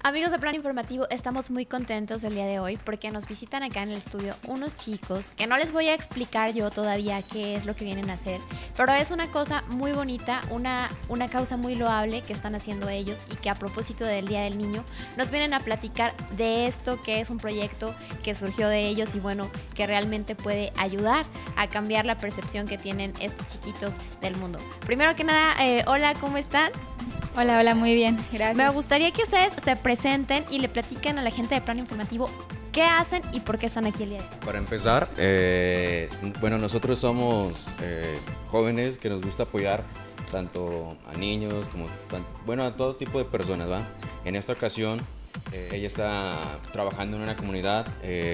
Amigos de Plan Informativo, estamos muy contentos el día de hoy porque nos visitan acá en el estudio unos chicos que no les voy a explicar yo todavía qué es lo que vienen a hacer, pero es una cosa muy bonita, una causa muy loable que están haciendo ellos y que a propósito del Día del Niño nos vienen a platicar de esto que es un proyecto que surgió de ellos y bueno, que realmente puede ayudar a cambiar la percepción que tienen estos chiquitos del mundo. Primero que nada, hola, ¿cómo están? Hola, hola, muy bien, gracias. Me gustaría que ustedes se presenten y le platiquen a la gente de Plan Informativo qué hacen y por qué están aquí el día de hoy. Para empezar, bueno, nosotros somos jóvenes que nos gusta apoyar tanto a niños como, bueno, a todo tipo de personas, ¿va? En esta ocasión, ella está trabajando en una comunidad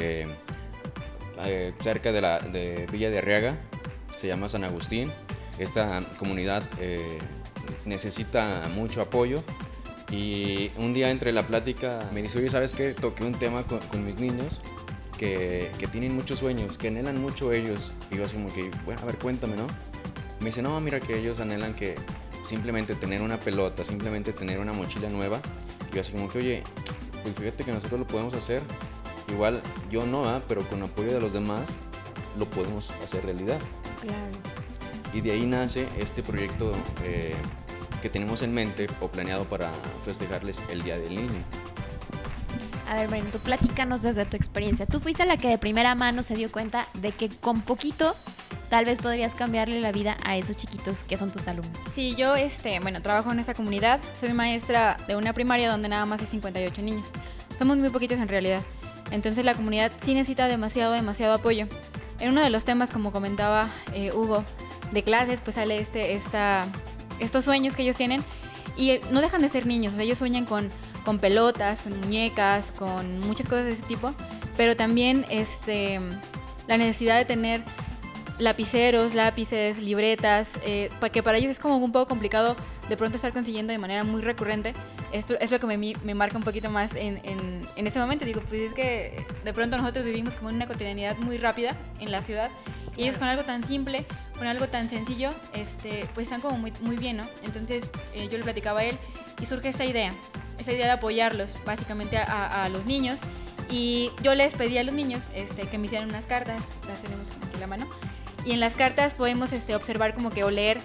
cerca de Villa de Arriaga, se llama San Agustín. Esta comunidad necesita mucho apoyo y un día entre la plática me dice, oye, ¿sabes qué? Toqué un tema con mis niños que tienen muchos sueños, que anhelan mucho ellos. Y yo así como que, bueno, a ver, cuéntame, ¿no? Me dice, no, mira que ellos anhelan que simplemente tener una pelota, simplemente tener una mochila nueva. Y yo así como que, oye, pues fíjate que nosotros lo podemos hacer. Igual yo no, pero con apoyo de los demás lo podemos hacer realidad. Claro. Y de ahí nace este proyecto que tenemos en mente o planeado para festejarles el Día del Niño. A ver, Brenda, tú platícanos desde tu experiencia. Tú fuiste la que de primera mano se dio cuenta de que con poquito tal vez podrías cambiarle la vida a esos chiquitos que son tus alumnos. Sí, yo bueno, trabajo en esta comunidad, soy maestra de una primaria donde nada más hay 58 niños. Somos muy poquitos en realidad. Entonces la comunidad sí necesita demasiado apoyo. En uno de los temas, como comentaba Hugo, de clases, pues sale estos sueños que ellos tienen y no dejan de ser niños. O sea, ellos sueñan con pelotas, con muñecas, con muchas cosas de ese tipo, pero también la necesidad de tener lapiceros, lápices, libretas, que para ellos es como un poco complicado de pronto estar consiguiendo de manera muy recurrente. Esto es lo que me marca un poquito más en este momento. Digo, pues es que de pronto nosotros vivimos como en una cotidianidad muy rápida en la ciudad y ellos con algo tan simple, con algo tan sencillo, pues están como muy bien, ¿no? Entonces yo le platicaba a él y surge esta idea de apoyarlos básicamente a los niños. Y yo les pedí a los niños que me hicieran unas cartas, las tenemos como aquí en la mano, y en las cartas podemos observar como que o leer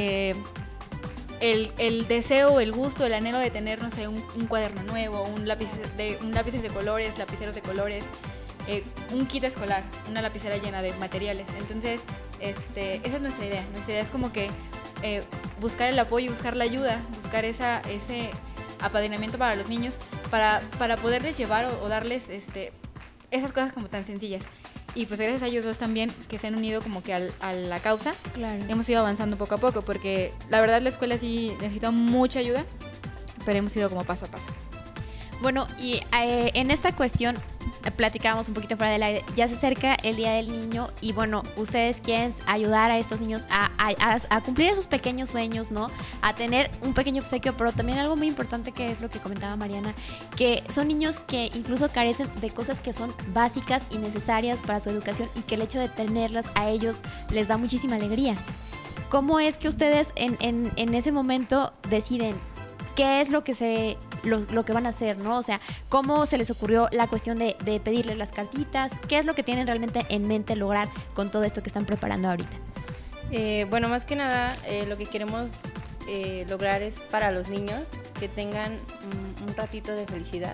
el deseo, el gusto, el anhelo de tener, no sé, un cuaderno nuevo, un lápices de colores, lapiceros de colores, un kit escolar, una lapicera llena de materiales. Entonces, esa es nuestra idea. Nuestra idea es como que buscar el apoyo, buscar la ayuda, buscar ese apadrinamiento para los niños, para poderles llevar o darles esas cosas como tan sencillas. Y pues gracias a ellos dos también que se han unido como que a la causa. Claro. Hemos ido avanzando poco a poco porque la verdad la escuela sí necesita mucha ayuda, pero hemos ido como paso a paso. Bueno, y en esta cuestión platicábamos un poquito fuera del aire, ya se acerca el Día del Niño y bueno, ustedes quieren ayudar a estos niños a cumplir esos pequeños sueños, ¿no? A tener un pequeño obsequio, pero también algo muy importante que es lo que comentaba Mariana, que son niños que incluso carecen de cosas que son básicas y necesarias para su educación y que el hecho de tenerlas a ellos les da muchísima alegría. ¿Cómo es que ustedes en ese momento deciden qué es lo que lo que van a hacer, ¿no? O sea, ¿cómo se les ocurrió la cuestión de pedirles las cartitas? ¿Qué es lo que tienen realmente en mente lograr con todo esto que están preparando ahorita? Bueno, más que nada, lo que queremos lograr es para los niños que tengan un ratito de felicidad,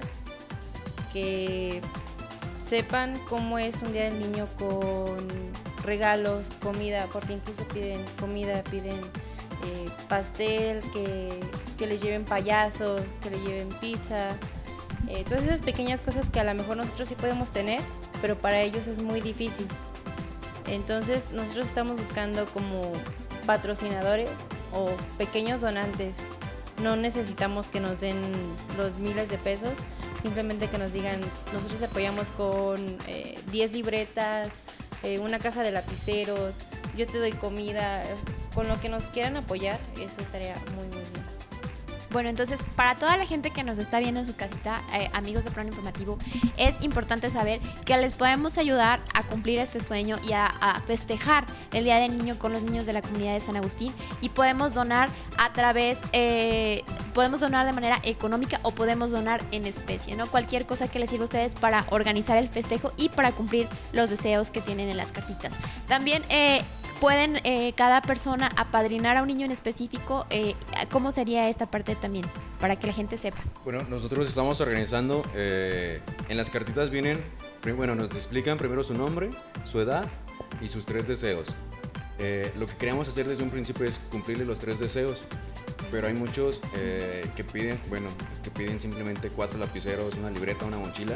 que sepan cómo es un Día del Niño con regalos, comida, porque incluso piden comida, piden pastel, que les lleven payasos, que les lleven pizza, todas esas pequeñas cosas que a lo mejor nosotros sí podemos tener, pero para ellos es muy difícil. Entonces nosotros estamos buscando como patrocinadores o pequeños donantes. No necesitamos que nos den los miles de pesos, simplemente que nos digan, nosotros te apoyamos con 10 libretas, una caja de lapiceros, yo te doy comida. Con lo que nos quieran apoyar, eso estaría muy bien. Bueno, entonces, para toda la gente que nos está viendo en su casita, amigos de Plan Informativo, es importante saber que les podemos ayudar a cumplir este sueño y a festejar el Día del Niño con los niños de la comunidad de San Agustín, y podemos donar a través, podemos donar de manera económica o podemos donar en especie, ¿no? Cualquier cosa que les sirva a ustedes para organizar el festejo y para cumplir los deseos que tienen en las cartitas. También pueden cada persona apadrinar a un niño en específico. ¿Cómo sería esta parte también? Para que la gente sepa. Bueno, nosotros estamos organizando, en las cartitas vienen, bueno, nos explican primero su nombre, su edad y sus 3 deseos. Lo que queríamos hacer desde un principio es cumplirle los 3 deseos, pero hay muchos que piden simplemente 4 lapiceros, una libreta, una mochila,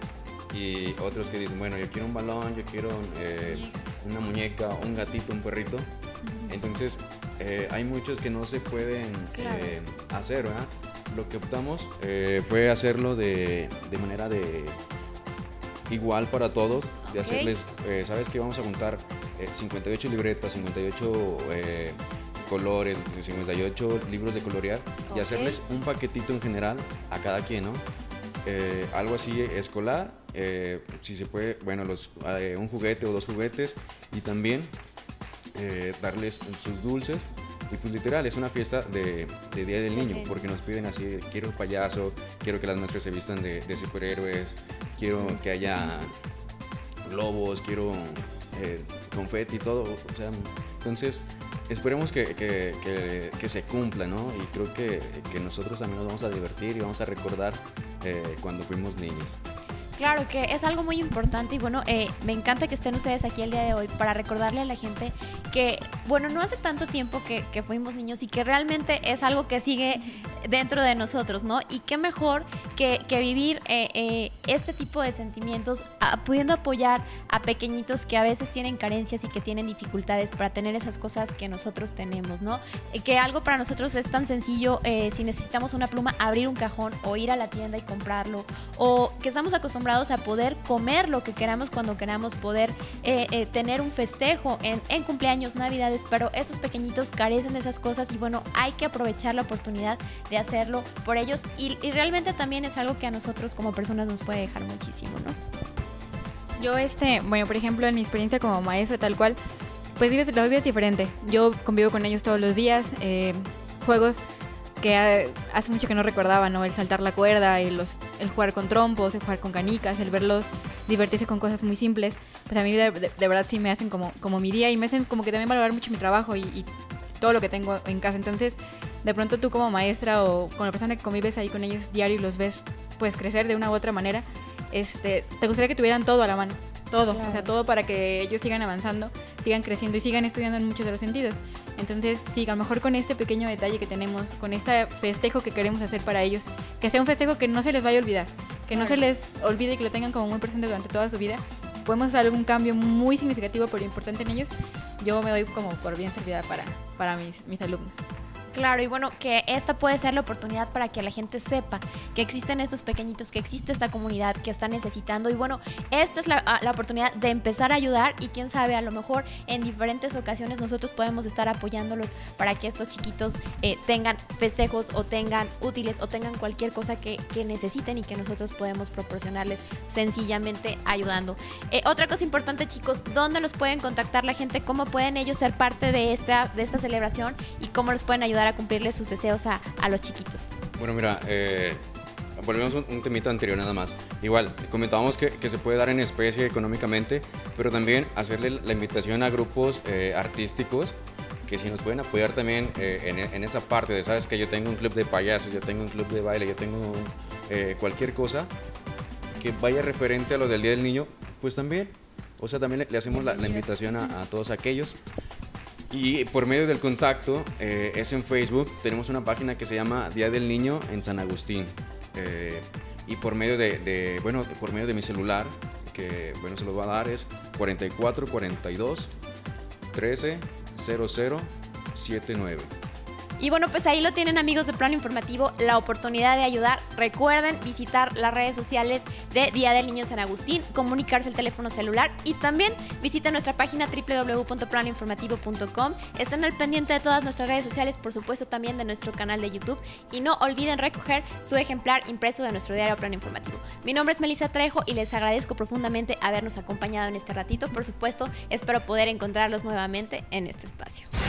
y otros que dicen, bueno, yo quiero un balón, yo quiero una muñeca, un gatito, un perrito. Entonces, hay muchos que no se pueden hacer, ¿verdad? Lo que optamos fue hacerlo de manera igual para todos, de hacerles, ¿sabes qué? Vamos a juntar 58 libretas, 58 colores, 58 libros de colorear y hacerles un paquetito en general a cada quien, ¿no? Algo así escolar, si se puede, bueno, un juguete o 2 juguetes, y también darles sus dulces. Y pues literal, es una fiesta de Día del Niño, porque nos piden así, quiero payaso, quiero que las maestras se vistan de superhéroes, quiero que haya globos, quiero confeti y todo, o sea, entonces esperemos que se cumpla, ¿no? Y creo que nosotros también nos vamos a divertir y vamos a recordar cuando fuimos niños. Claro que es algo muy importante y bueno, me encanta que estén ustedes aquí el día de hoy para recordarle a la gente que, bueno, no hace tanto tiempo que fuimos niños y que realmente es algo que sigue dentro de nosotros, ¿no? Y qué mejor que vivir este tipo de sentimientos pudiendo apoyar a pequeñitos que a veces tienen carencias y que tienen dificultades para tener esas cosas que nosotros tenemos, ¿no? Que algo para nosotros es tan sencillo, si necesitamos una pluma, abrir un cajón o ir a la tienda y comprarlo, o que estamos acostumbrados a poder comer lo que queramos cuando queramos, poder tener un festejo en cumpleaños, navidades, pero estos pequeñitos carecen de esas cosas y bueno, hay que aprovechar la oportunidad de hacerlo por ellos y realmente también es algo que a nosotros como personas nos puede dejar muchísimo, ¿no? Yo, bueno, por ejemplo, en mi experiencia como maestra tal cual, pues lo vives diferente. Yo convivo con ellos todos los días, juegos que hace mucho que no recordaba, ¿no? El saltar la cuerda, el jugar con trompos, el jugar con canicas, el verlos divertirse con cosas muy simples, pues a mí de verdad sí me hacen como mi día y me hacen como que también valorar mucho mi trabajo y todo lo que tengo en casa. Entonces, de pronto tú como maestra o con la persona que convives ahí con ellos diario y los ves pues crecer de una u otra manera, te gustaría que tuvieran todo a la mano. Todo, claro. O sea, todo para que ellos sigan avanzando, sigan creciendo y sigan estudiando en muchos de los sentidos. Entonces, sí, a lo mejor con este pequeño detalle que tenemos, con este festejo que queremos hacer para ellos, que sea un festejo que no se les vaya a olvidar, que no se les olvide y que lo tengan como muy presente durante toda su vida, podemos hacer algún cambio muy significativo pero importante en ellos. Yo me doy como por bien servida para mis alumnos. Claro, y bueno, que esta puede ser la oportunidad para que la gente sepa que existen estos pequeñitos, que existe esta comunidad que está necesitando. Y bueno, esta es la oportunidad de empezar a ayudar y quién sabe, a lo mejor en diferentes ocasiones nosotros podemos estar apoyándolos para que estos chiquitos tengan festejos o tengan útiles o tengan cualquier cosa que necesiten y que nosotros podemos proporcionarles sencillamente ayudando. Otra cosa importante, chicos, ¿dónde los pueden contactar la gente? ¿Cómo pueden ellos ser parte de esta celebración y cómo los pueden ayudar a cumplirle sus deseos a los chiquitos? Bueno, mira, volvemos a un temita anterior nada más. Igual, comentábamos que se puede dar en especie económicamente, pero también hacerle la invitación a grupos artísticos que si nos pueden apoyar también en esa parte de, sabes que yo tengo un club de payasos, yo tengo un club de baile, yo tengo cualquier cosa que vaya referente a lo del Día del Niño, pues también, o sea, también le hacemos la invitación a todos aquellos. Y por medio del contacto, es en Facebook, tenemos una página que se llama Día del Niño en San Agustín. Y por medio por medio de mi celular, que bueno, se los va a dar, es 44 42 13 00 79. Y bueno, pues ahí lo tienen, amigos de Plano Informativo, la oportunidad de ayudar. Recuerden visitar las redes sociales de Día del Niño en San Agustín, comunicarse el teléfono celular y también visiten nuestra página www.planoinformativo.com. Estén al pendiente de todas nuestras redes sociales, por supuesto también de nuestro canal de YouTube, y no olviden recoger su ejemplar impreso de nuestro diario Plano Informativo. Mi nombre es Melissa Trejo y les agradezco profundamente habernos acompañado en este ratito. Por supuesto, espero poder encontrarlos nuevamente en este espacio.